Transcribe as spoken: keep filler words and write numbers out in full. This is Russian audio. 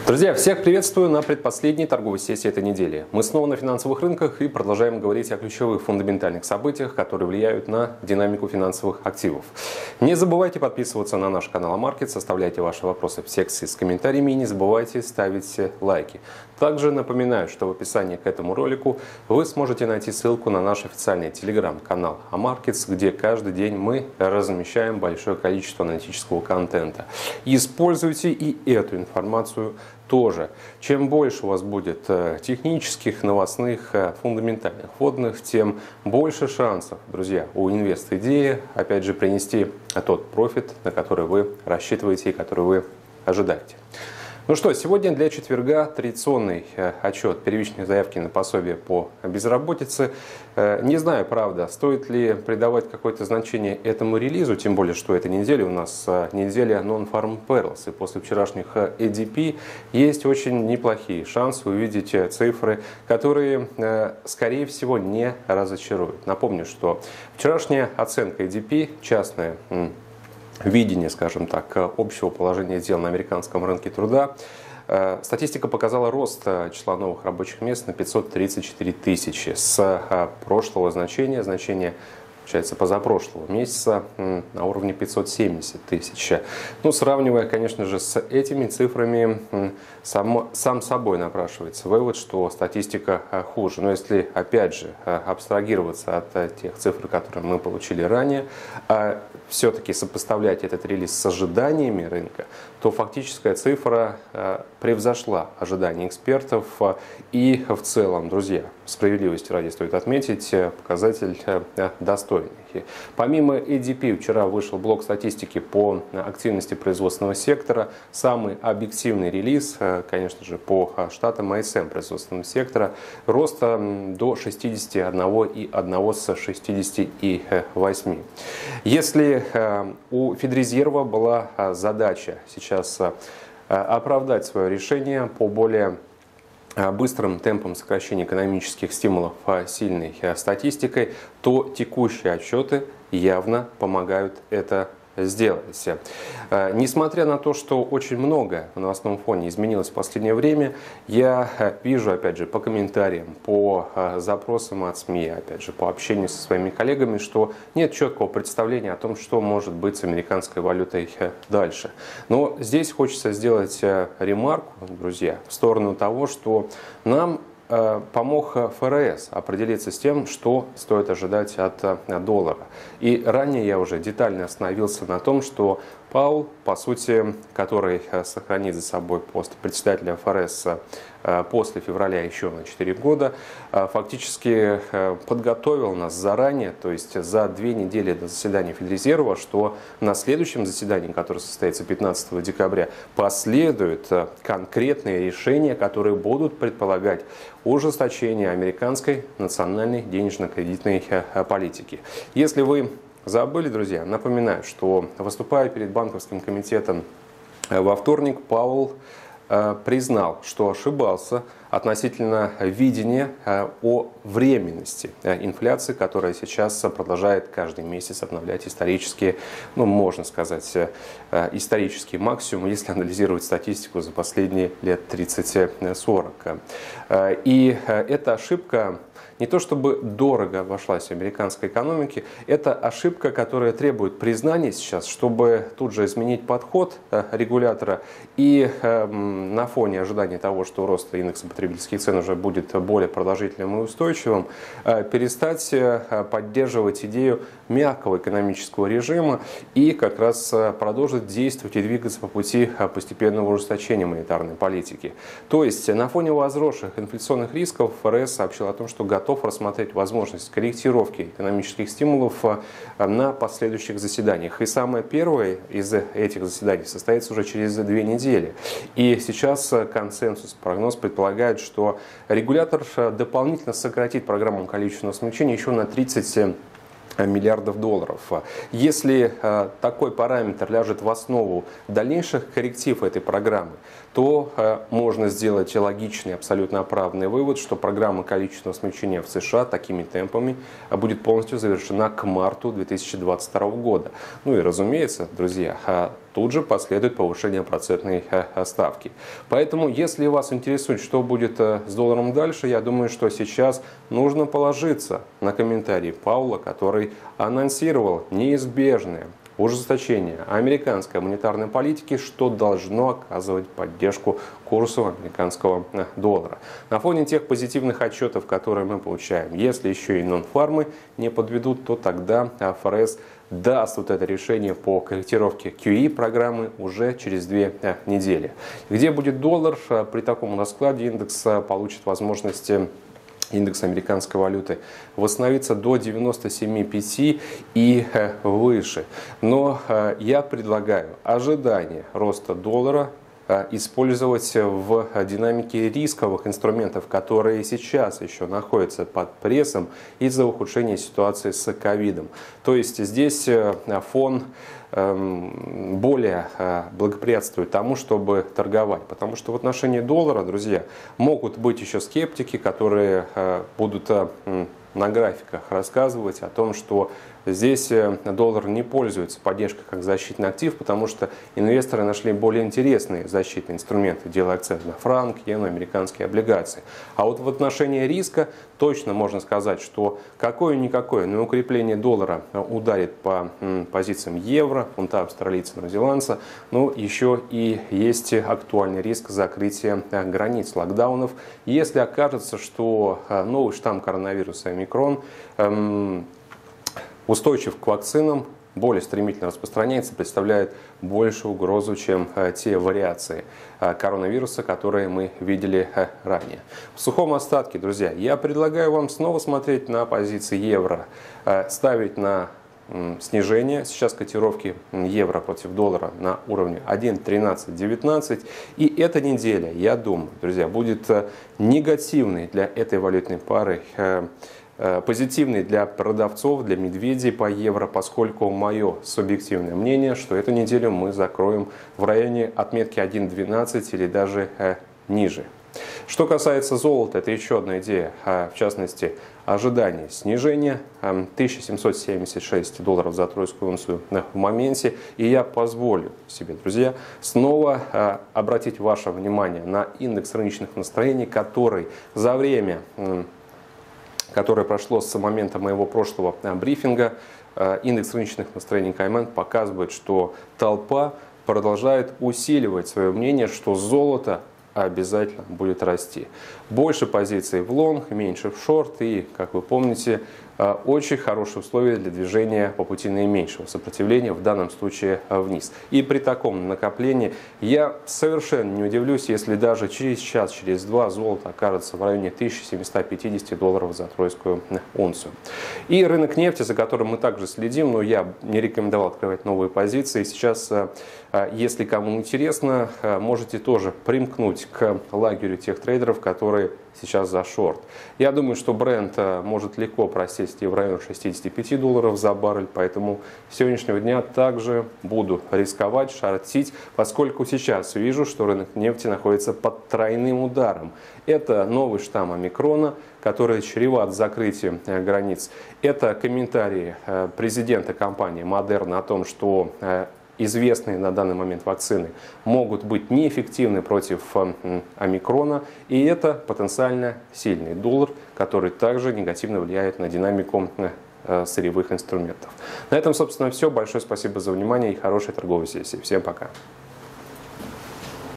Друзья, всех приветствую на предпоследней торговой сессии этой недели. Мы снова на финансовых рынках и продолжаем говорить о ключевых фундаментальных событиях, которые влияют на динамику финансовых активов. Не забывайте подписываться на наш канал Амаркетс, оставляйте ваши вопросы в секции с комментариями и не забывайте ставить лайки. Также напоминаю, что в описании к этому ролику вы сможете найти ссылку на наш официальный телеграм-канал Амаркетс, где каждый день мы размещаем большое количество аналитического контента. Используйте и эту информацию тоже. Чем больше у вас будет технических, новостных, фундаментальных вводных, тем больше шансов, друзья, у инвест-идеи, опять же, принести тот профит, на который вы рассчитываете и который вы ожидаете. Ну что, сегодня для четверга традиционный отчет первичной заявки на пособие по безработице. Не знаю, правда, стоит ли придавать какое-то значение этому релизу, тем более, что эта неделя у нас неделя Non-Farm Payrolls, и после вчерашних эй ди пи есть очень неплохие шансы увидеть цифры, которые, скорее всего, не разочаруют. Напомню, что вчерашняя оценка эй ди пи, частная, видение, скажем так, общего положения дел на американском рынке труда. Статистика показала рост числа новых рабочих мест на пятьсот тридцать четыре тысячи с прошлого значения, значения, получается, позапрошлого месяца на уровне пятьсот семьдесят тысяч. Ну, сравнивая, конечно же, с этими цифрами, сам, сам собой напрашивается вывод, что статистика хуже. Но если, опять же, абстрагироваться от тех цифр, которые мы получили ранее, а все-таки сопоставлять этот релиз с ожиданиями рынка, то фактическая цифра превзошла ожидания экспертов. И в целом, друзья, справедливости ради стоит отметить, показатель достойный. Помимо эй ди пи, вчера вышел блок статистики по активности производственного сектора. Самый объективный релиз, конечно же, по штатам ай эс эм производственного сектора. Рост до шестидесяти одного и одного с шестидесяти восьми. Если у Федрезерва была задача сейчас оправдать свое решение по более быстрым темпом сокращения экономических стимулов сильной статистикой, то текущие отчеты явно помогают это сделать. Несмотря на то, что очень много в новостном фоне изменилось в последнее время, я вижу, опять же, по комментариям, по запросам от СМИ, опять же, по общению со своими коллегами, что нет четкого представления о том, что может быть с американской валютой дальше. Но здесь хочется сделать ремарку, друзья, в сторону того, что нам помог эф эр эс определиться с тем, что стоит ожидать от доллара. И ранее я уже детально остановился на том, что Паул, по сути, который сохранит за собой пост председателя эф эр эс после февраля еще на четыре года, фактически подготовил нас заранее, то есть за две недели до заседания Федрезерва, что на следующем заседании, которое состоится пятнадцатого декабря, последуют конкретные решения, которые будут предполагать ужесточение американской национальной денежно-кредитной политики. Если вы забыли, друзья, напоминаю, что, выступая перед банковским комитетом во вторник, Паул признал, что ошибался относительно видения о временности инфляции, которая сейчас продолжает каждый месяц обновлять исторические, ну, можно сказать, исторический максимум, если анализировать статистику за последние лет тридцать-сорок. И эта ошибка не то чтобы дорого обошлась американской экономике, это ошибка, которая требует признания сейчас, чтобы тут же изменить подход регулятора и на фоне ожидания того, что рост индекса потребительских цен уже будет более продолжительным и устойчивым, перестать поддерживать идею мягкого экономического режима и как раз продолжить действовать и двигаться по пути постепенного ужесточения монетарной политики. То есть на фоне возросших инфляционных рисков эф эр эс сообщил о том, что готов рассмотреть возможность корректировки экономических стимулов на последующих заседаниях. И самое первое из этих заседаний состоится уже через две недели. И сейчас консенсус, прогноз предполагает, что регулятор дополнительно сократит программу количественного смягчения еще на тридцать миллиардов долларов. Если э, такой параметр ляжет в основу дальнейших корректив этой программы, то э, можно сделать логичный, абсолютно оправданный вывод, что программа количественного смягчения в США такими темпами будет полностью завершена к марту две тысячи двадцать второго года. Ну и разумеется, друзья, э, тут же последует повышение процентной ставки. Поэтому, если вас интересует, что будет с долларом дальше, я думаю, что сейчас нужно положиться на комментарий Пауэлла, который анонсировал неизбежное ужесточение американской монетарной политики, что должно оказывать поддержку курсу американского доллара. На фоне тех позитивных отчетов, которые мы получаем, если еще и нон-фармы не подведут, то тогда ФРС даст вот это решение по корректировке кью и программы уже через две недели. Где будет доллар? При таком раскладе индекс получит возможности индекс американской валюты восстановится до девяноста семи пяти и выше. Но я предлагаю ожидание роста доллара использовать в динамике рисковых инструментов, которые сейчас еще находятся под прессом из-за ухудшения ситуации с ковидом. То есть здесь фон более благоприятствует тому, чтобы торговать. Потому что в отношении доллара, друзья, могут быть еще скептики, которые будут на графиках рассказывать о том, что здесь доллар не пользуется поддержкой как защитный актив, потому что инвесторы нашли более интересные защитные инструменты, делая акцент на франк, иену, американские облигации. А вот в отношении риска точно можно сказать, что какое-никакое, но укрепление доллара ударит по позициям евро, фунта австралийца, новозеландца, но еще и есть актуальный риск закрытия границ, локдаунов. Если окажется, что новый штамм коронавируса омикрон эм, устойчив к вакцинам, более стремительно распространяется, представляет большую угрозу, чем те вариации коронавируса, которые мы видели ранее. В сухом остатке, друзья, я предлагаю вам снова смотреть на позиции евро, ставить на снижение. Сейчас котировки евро против доллара на уровне один тринадцать девятнадцать. И эта неделя, я думаю, друзья, будет негативной для этой валютной пары, позитивный для продавцов, для медведей по евро, поскольку мое субъективное мнение, что эту неделю мы закроем в районе отметки один двенадцать или даже э, ниже. Что касается золота, это еще одна идея, в частности, ожидание снижения тысяча семьсот семьдесят шесть долларов за тройскую унцию в моменте. И я позволю себе, друзья, снова обратить ваше внимание на индекс рыночных настроений, который за время, которое прошло с момента моего прошлого брифинга, индекс рыночных настроений Кайман показывает, что толпа продолжает усиливать свое мнение, что золото обязательно будет расти. Больше позиций в лонг, меньше в шорт. И, как вы помните, очень хорошие условия для движения по пути наименьшего сопротивления, в данном случае вниз. И при таком накоплении я совершенно не удивлюсь, если даже через час, через два золото окажется в районе тысячи семисот пятидесяти долларов за тройскую унцию. И рынок нефти, за которым мы также следим, но я не рекомендовал открывать новые позиции. Сейчас, если кому интересно, можете тоже примкнуть к лагерю тех трейдеров, которые сейчас за шорт. Я думаю, что бренд может легко просесть и в районе шестидесяти пяти долларов за баррель, поэтому с сегодняшнего дня также буду рисковать, шортить, поскольку сейчас вижу, что рынок нефти находится под тройным ударом. Это новый штамм омикрона, который чреват закрытием границ. Это комментарии президента компании Moderna о том, что известные на данный момент вакцины могут быть неэффективны против омикрона. И это потенциально сильный доллар, который также негативно влияет на динамику сырьевых инструментов. На этом, собственно, все. Большое спасибо за внимание и хорошей торговой сессии. Всем пока.